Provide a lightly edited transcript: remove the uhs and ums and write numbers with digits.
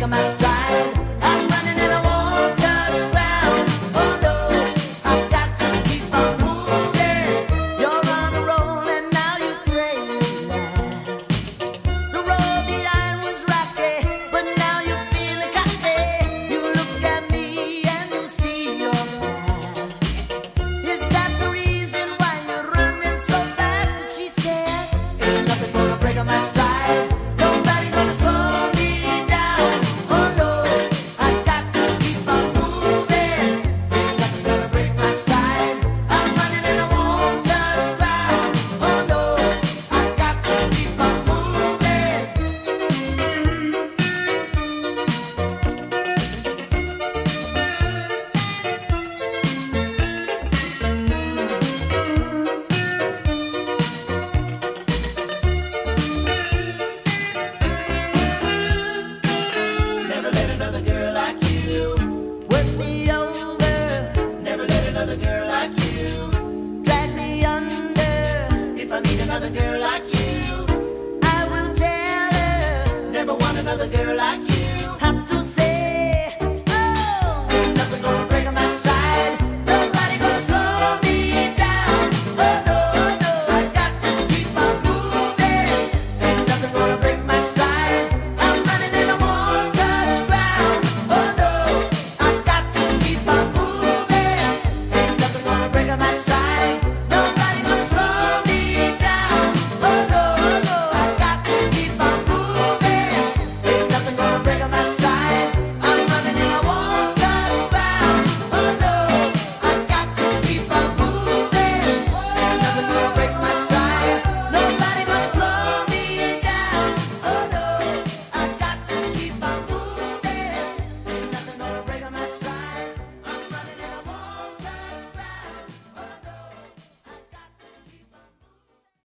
breaking my stride. I'm running and I won't touch ground. Oh no, I've got to keep on moving. You're on a roll and now you relax. The road behind was rocky, but now you're feeling cocky. You look at me and you see your past. Is that the reason why you're running so fast? And she said, ain't nothing gonna break my stride. Nobody gonna slow me down. Oh no, I got to keep on moving. Ain't nothing gonna break my stride. I'm running and I won't touch ground. Oh no, I got to keep on moving. Never let another girl like you work me over. Never let another girl like you drag me under. If I meet another girl like you, I will tell her. Never want another girl like you.